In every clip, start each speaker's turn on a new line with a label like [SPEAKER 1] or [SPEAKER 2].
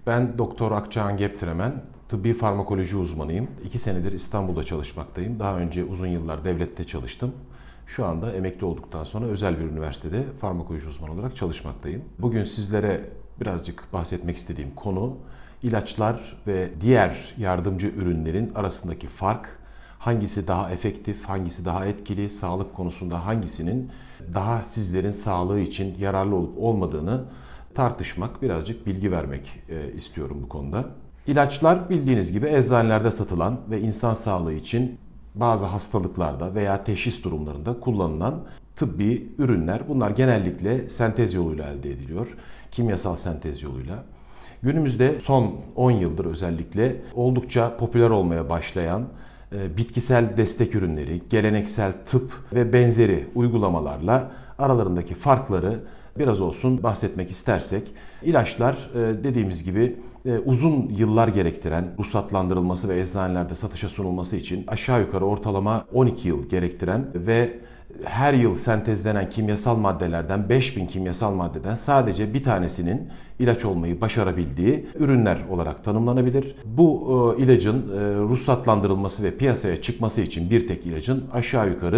[SPEAKER 1] Ben Doktor Akçağan Geptiremen, tıbbi farmakoloji uzmanıyım. 2 senedir İstanbul'da çalışmaktayım. Daha önce uzun yıllar devlette çalıştım. Şu anda emekli olduktan sonra özel bir üniversitede farmakoloji uzmanı olarak çalışmaktayım. Bugün sizlere birazcık bahsetmek istediğim konu ilaçlar ve diğer yardımcı ürünlerin arasındaki fark. Hangisi daha efektif, hangisi daha etkili, sağlık konusunda hangisinin daha sizlerin sağlığı için yararlı olup olmadığını tartışmak, birazcık bilgi vermek istiyorum bu konuda. İlaçlar bildiğiniz gibi eczanelerde satılan ve insan sağlığı için bazı hastalıklarda veya teşhis durumlarında kullanılan tıbbi ürünler. Bunlar genellikle sentez yoluyla elde ediliyor, kimyasal sentez yoluyla. Günümüzde son 10 yıldır özellikle oldukça popüler olmaya başlayan bitkisel destek ürünleri, geleneksel tıp ve benzeri uygulamalarla aralarındaki farkları biraz olsun bahsetmek istersek, ilaçlar dediğimiz gibi uzun yıllar gerektiren, ruhsatlandırılması ve eczanelerde satışa sunulması için aşağı yukarı ortalama 12 yıl gerektiren ve her yıl sentezlenen kimyasal maddelerden 5000 kimyasal maddeden sadece bir tanesinin ilaç olmayı başarabildiği ürünler olarak tanımlanabilir. Bu ilacın ruhsatlandırılması ve piyasaya çıkması için bir tek ilacın aşağı yukarı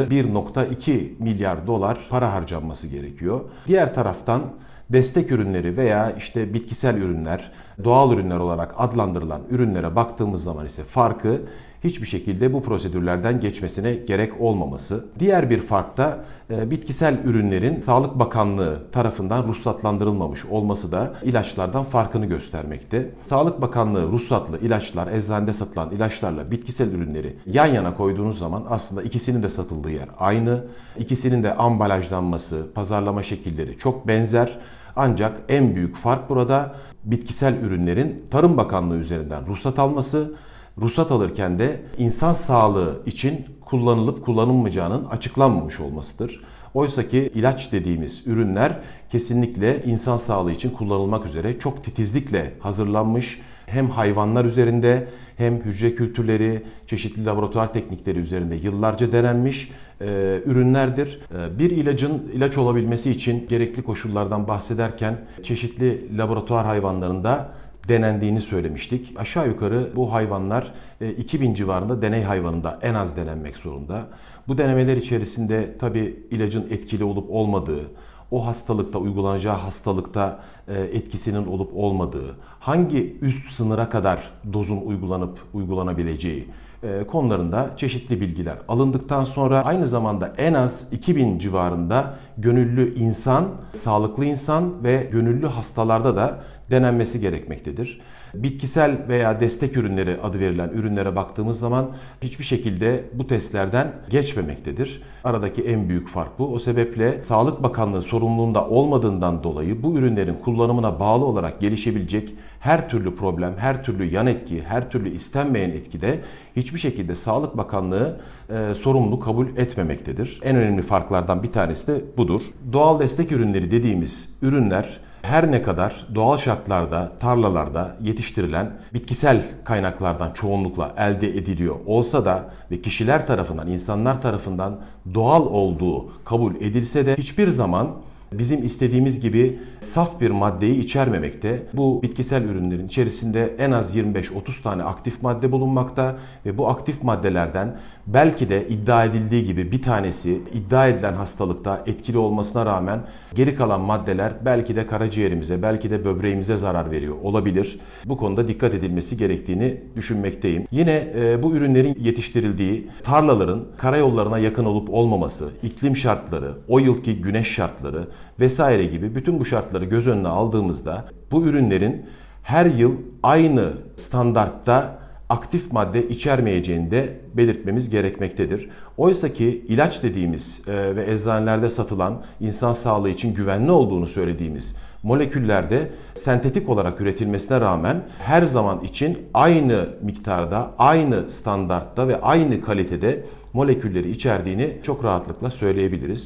[SPEAKER 1] 1,2 milyar dolar para harcanması gerekiyor. Diğer taraftan destek ürünleri veya işte bitkisel ürünler, doğal ürünler olarak adlandırılan ürünlere baktığımız zaman ise farkı hiçbir şekilde bu prosedürlerden geçmesine gerek olmaması. Diğer bir fark da bitkisel ürünlerin Sağlık Bakanlığı tarafından ruhsatlandırılmamış olması da ilaçlardan farkını göstermekte. Sağlık Bakanlığı ruhsatlı ilaçlar, eczanede satılan ilaçlarla bitkisel ürünleri yan yana koyduğunuz zaman aslında ikisinin de satıldığı yer aynı. İkisinin de ambalajlanması, pazarlama şekilleri çok benzer. Ancak en büyük fark burada bitkisel ürünlerin Tarım Bakanlığı üzerinden ruhsat alması, ruhsat alırken de insan sağlığı için kullanılıp kullanılmayacağının açıklanmamış olmasıdır. Oysa ki ilaç dediğimiz ürünler kesinlikle insan sağlığı için kullanılmak üzere çok titizlikle hazırlanmış, hem hayvanlar üzerinde hem hücre kültürleri, çeşitli laboratuvar teknikleri üzerinde yıllarca denenmiş ürünlerdir. Bir ilacın ilaç olabilmesi için gerekli koşullardan bahsederken çeşitli laboratuvar hayvanlarında denendiğini söylemiştik. Aşağı yukarı bu hayvanlar 2000 civarında deney hayvanında en az denenmek zorunda. Bu denemeler içerisinde tabii ilacın etkili olup olmadığı, o hastalıkta, uygulanacağı hastalıkta etkisinin olup olmadığı, hangi üst sınıra kadar dozun uygulanabileceği konularında çeşitli bilgiler alındıktan sonra aynı zamanda en az 2000 civarında gönüllü insan, sağlıklı insan ve gönüllü hastalarda da denenmesi gerekmektedir. Bitkisel veya destek ürünleri adı verilen ürünlere baktığımız zaman hiçbir şekilde bu testlerden geçmemektedir. Aradaki en büyük fark bu. O sebeple Sağlık Bakanlığı sorumluluğunda olmadığından dolayı bu ürünlerin kullanımına bağlı olarak gelişebilecek her türlü problem, her türlü yan etki, her türlü istenmeyen etkide hiçbir şekilde Sağlık Bakanlığı sorumlu kabul etmemektedir. En önemli farklardan bir tanesi de budur. Doğal destek ürünleri dediğimiz ürünler her ne kadar doğal şartlarda, tarlalarda yetiştirilen bitkisel kaynaklardan çoğunlukla elde ediliyor olsa da ve kişiler tarafından, insanlar tarafından doğal olduğu kabul edilse de hiçbir zaman bizim istediğimiz gibi saf bir maddeyi içermemekte. Bu bitkisel ürünlerin içerisinde en az 25-30 tane aktif madde bulunmakta ve bu aktif maddelerden belki de iddia edildiği gibi bir tanesi iddia edilen hastalıkta etkili olmasına rağmen geri kalan maddeler belki de karaciğerimize, belki de böbreğimize zarar veriyor olabilir. Bu konuda dikkat edilmesi gerektiğini düşünmekteyim. Yine bu ürünlerin yetiştirildiği tarlaların karayollarına yakın olup olmaması, iklim şartları, o yılki güneş şartları vesaire gibi bütün bu şartları göz önüne aldığımızda bu ürünlerin her yıl aynı standartta aktif madde içermeyeceğini de belirtmemiz gerekmektedir. Oysa ki ilaç dediğimiz ve eczanelerde satılan insan sağlığı için güvenli olduğunu söylediğimiz moleküllerde sentetik olarak üretilmesine rağmen her zaman için aynı miktarda, aynı standartta ve aynı kalitede molekülleri içerdiğini çok rahatlıkla söyleyebiliriz.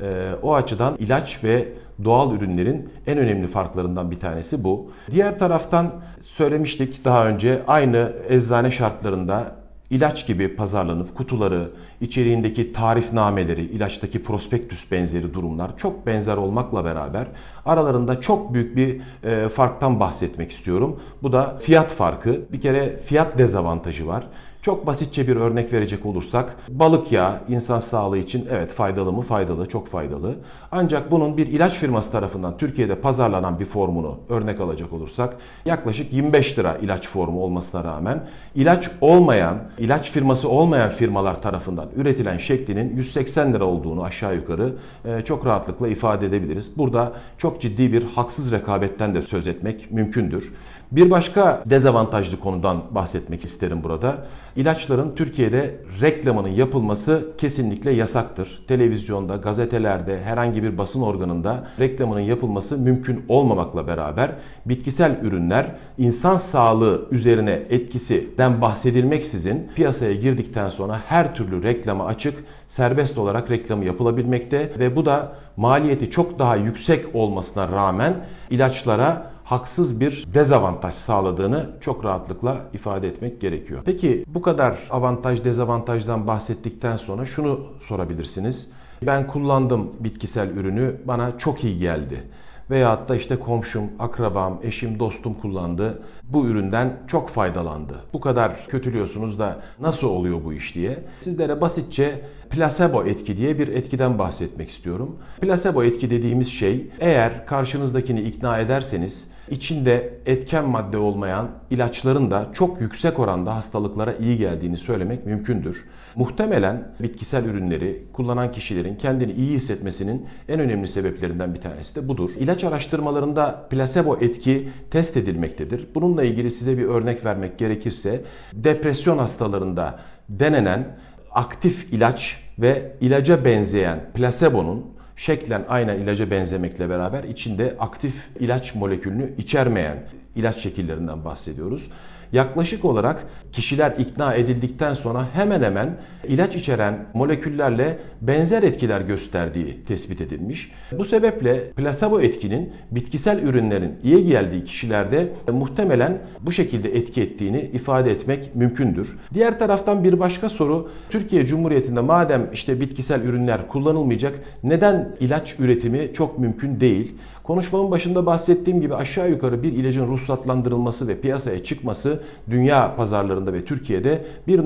[SPEAKER 1] O açıdan ilaç ve doğal ürünlerin en önemli farklarından bir tanesi bu. Diğer taraftan söylemiştik daha önce aynı eczane şartlarında ilaç gibi pazarlanıp kutuları, içeriğindeki tarifnameleri, ilaçtaki prospektüs benzeri durumlar çok benzer olmakla beraber aralarında çok büyük bir farktan bahsetmek istiyorum. Bu da fiyat farkı. Bir kere fiyat dezavantajı var. Çok basitçe bir örnek verecek olursak, balık yağı insan sağlığı için evet faydalı mı? Faydalı, çok faydalı. Ancak bunun bir ilaç firması tarafından Türkiye'de pazarlanan bir formunu örnek alacak olursak, yaklaşık 25 lira ilaç formu olmasına rağmen ilaç olmayan, ilaç firması olmayan firmalar tarafından üretilen şeklinin 180 lira olduğunu aşağı yukarı çok rahatlıkla ifade edebiliriz. Burada çok ciddi bir haksız rekabetten de söz etmek mümkündür. Bir başka dezavantajlı konudan bahsetmek isterim burada. İlaçların Türkiye'de reklamının yapılması kesinlikle yasaktır. Televizyonda, gazetelerde, herhangi bir basın organında reklamının yapılması mümkün olmamakla beraber bitkisel ürünler insan sağlığı üzerine etkisinden bahsedilmeksizin piyasaya girdikten sonra her türlü reklama açık, serbest olarak reklamı yapılabilmekte ve bu da maliyeti çok daha yüksek olmasına rağmen ilaçlara haksız bir dezavantaj sağladığını çok rahatlıkla ifade etmek gerekiyor. Peki bu kadar avantaj dezavantajdan bahsettikten sonra şunu sorabilirsiniz. Ben kullandım bitkisel ürünü, bana çok iyi geldi. Veyahut da işte komşum, akrabam, eşim, dostum kullandı. Bu üründen çok faydalandı. Bu kadar kötülüyorsunuz da nasıl oluyor bu iş diye. Sizlere basitçe plasebo etki diye bir etkiden bahsetmek istiyorum. Plasebo etki dediğimiz şey, eğer karşınızdakini ikna ederseniz içinde etken madde olmayan ilaçların da çok yüksek oranda hastalıklara iyi geldiğini söylemek mümkündür. Muhtemelen bitkisel ürünleri kullanan kişilerin kendini iyi hissetmesinin en önemli sebeplerinden bir tanesi de budur. İlaç araştırmalarında plasebo etki test edilmektedir. Bununla ilgili size bir örnek vermek gerekirse, depresyon hastalarında denenen aktif ilaç ve ilaca benzeyen plasebonun şeklen aynen ilaca benzemekle beraber içinde aktif ilaç molekülünü içermeyen ilaç şekillerinden bahsediyoruz. Yaklaşık olarak kişiler ikna edildikten sonra hemen hemen ilaç içeren moleküllerle benzer etkiler gösterdiği tespit edilmiş. Bu sebeple plasebo etkinin bitkisel ürünlerin iyi geldiği kişilerde muhtemelen bu şekilde etki ettiğini ifade etmek mümkündür. Diğer taraftan bir başka soru, Türkiye Cumhuriyeti'nde madem işte bitkisel ürünler kullanılmayacak, neden ilaç üretimi çok mümkün değil? Konuşmamın başında bahsettiğim gibi aşağı yukarı bir ilacın ruhsatlandırılması ve piyasaya çıkması dünya pazarlarında ve Türkiye'de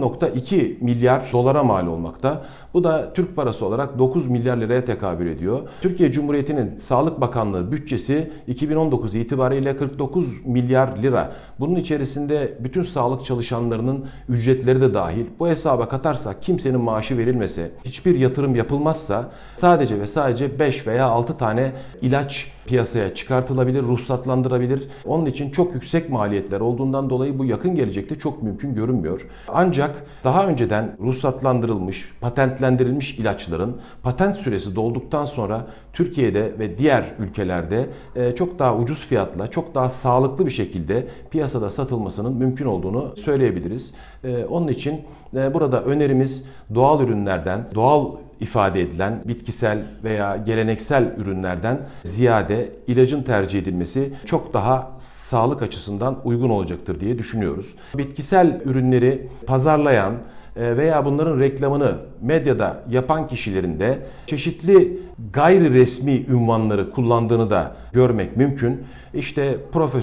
[SPEAKER 1] 1,2 milyar dolara mal olmakta. Bu da Türk parası olarak 9 milyar liraya tekabül ediyor. Türkiye Cumhuriyeti'nin Sağlık Bakanlığı bütçesi 2019 itibariyle 49 milyar lira. Bunun içerisinde bütün sağlık çalışanlarının ücretleri de dahil. Bu hesaba katarsak, kimsenin maaşı verilmese, hiçbir yatırım yapılmazsa sadece ve sadece 5 veya 6 tane ilaç piyasaya çıkartılabilir, ruhsatlandırabilir. Onun için çok yüksek maliyetler olduğundan dolayı bu yakın gelecekte çok mümkün görünmüyor. Ancak daha önceden ruhsatlandırılmış, patentlendirilmiş ilaçların patent süresi dolduktan sonra Türkiye'de ve diğer ülkelerde çok daha ucuz fiyatla, çok daha sağlıklı bir şekilde piyasada satılmasının mümkün olduğunu söyleyebiliriz. Onun için burada önerimiz doğal ürünlerden, doğal ifade edilen bitkisel veya geleneksel ürünlerden ziyade ilacın tercih edilmesi çok daha sağlık açısından uygun olacaktır diye düşünüyoruz. Bitkisel ürünleri pazarlayan veya bunların reklamını medyada yapan kişilerin de çeşitli gayri resmi ünvanları kullandığını da görmek mümkün. İşte profesör ...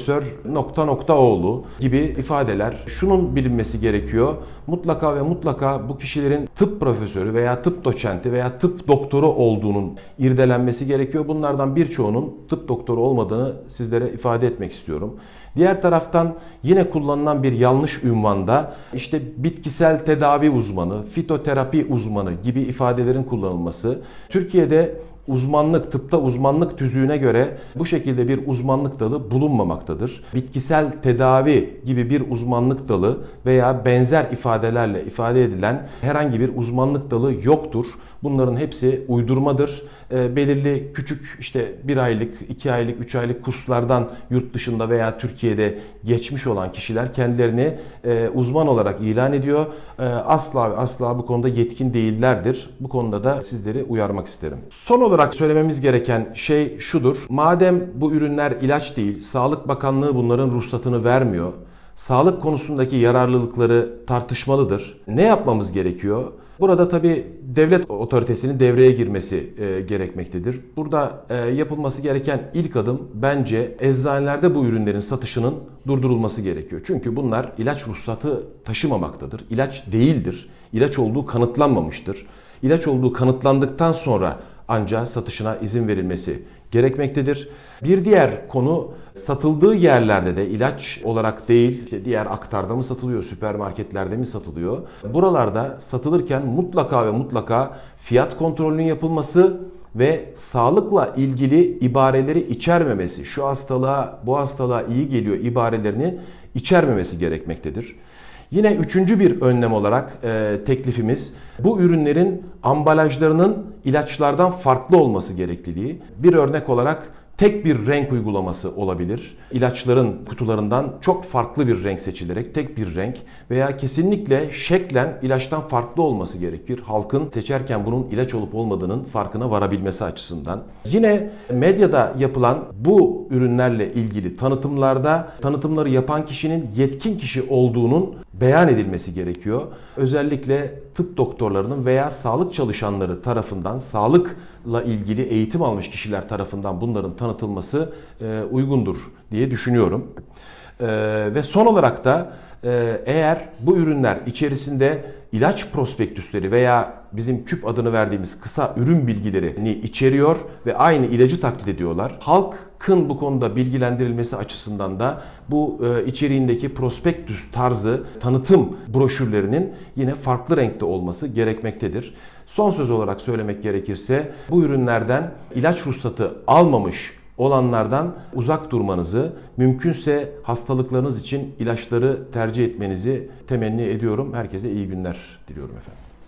[SPEAKER 1] oğlu gibi ifadeler. Şunun bilinmesi gerekiyor. Mutlaka ve mutlaka bu kişilerin tıp profesörü veya tıp doçenti veya tıp doktoru olduğunun irdelenmesi gerekiyor. Bunlardan birçoğunun tıp doktoru olmadığını sizlere ifade etmek istiyorum. Diğer taraftan yine kullanılan bir yanlış ünvanda işte bitkisel tedavi uzmanı, fitoterapi uzmanı gibi ifadelerin kullanılması, Türkiye'de uzmanlık, tıpta uzmanlık tüzüğüne göre bu şekilde bir uzmanlık dalı bulunmamaktadır. Bitkisel tedavi gibi bir uzmanlık dalı veya benzer ifadelerle ifade edilen herhangi bir uzmanlık dalı yoktur. Bunların hepsi uydurmadır. Belirli küçük işte 1 aylık, 2 aylık, 3 aylık kurslardan yurt dışında veya Türkiye'de geçmiş olan kişiler kendilerini uzman olarak ilan ediyor. Asla bu konuda yetkin değillerdir. Bu konuda da sizleri uyarmak isterim. Son olarak söylememiz gereken şey şudur. Madem bu ürünler ilaç değil, Sağlık Bakanlığı bunların ruhsatını vermiyor. Sağlık konusundaki yararlılıkları tartışmalıdır. Ne yapmamız gerekiyor? Burada tabii devlet otoritesinin devreye girmesi gerekmektedir. Burada yapılması gereken ilk adım bence eczanelerde bu ürünlerin satışının durdurulması gerekiyor. Çünkü bunlar ilaç ruhsatı taşımamaktadır. İlaç değildir. İlaç olduğu kanıtlanmamıştır. İlaç olduğu kanıtlandıktan sonra ancak satışına izin verilmesi gerekmektedir. Bir diğer konu, satıldığı yerlerde de ilaç olarak değil, diğer aktarda mı satılıyor, süpermarketlerde mi satılıyor? Buralarda satılırken mutlaka ve mutlaka fiyat kontrolünün yapılması ve sağlıkla ilgili ibareleri içermemesi, şu hastalığa, bu hastalığa iyi geliyor ibarelerini içermemesi gerekmektedir. Yine üçüncü bir önlem olarak teklifimiz, bu ürünlerin ambalajlarının ilaçlardan farklı olması gerekliliği. Bir örnek olarak tek bir renk uygulaması olabilir. İlaçların kutularından çok farklı bir renk seçilerek tek bir renk veya kesinlikle şeklen ilaçtan farklı olması gerekir. Halkın seçerken bunun ilaç olup olmadığının farkına varabilmesi açısından. Yine medyada yapılan bu ürünlerle ilgili tanıtımlarda tanıtımları yapan kişinin yetkin kişi olduğunun beyan edilmesi gerekiyor. Özellikle tıp doktorlarının veya sağlık çalışanları tarafından, sağlıkla ilgili eğitim almış kişiler tarafından bunların tanıtılması uygundur diye düşünüyorum. Ve son olarak da eğer bu ürünler içerisinde ilaç prospektüsleri veya bizim küp adını verdiğimiz kısa ürün bilgilerini içeriyor ve aynı ilacı taklit ediyorlar. Halkın bu konuda bilgilendirilmesi açısından da bu içeriğindeki prospektüs tarzı tanıtım broşürlerinin yine farklı renkte olması gerekmektedir. Son söz olarak söylemek gerekirse bu ürünlerden ilaç ruhsatı almamış olanlardan uzak durmanızı, mümkünse hastalıklarınız için ilaçları tercih etmenizi temenni ediyorum. Herkese iyi günler diliyorum efendim.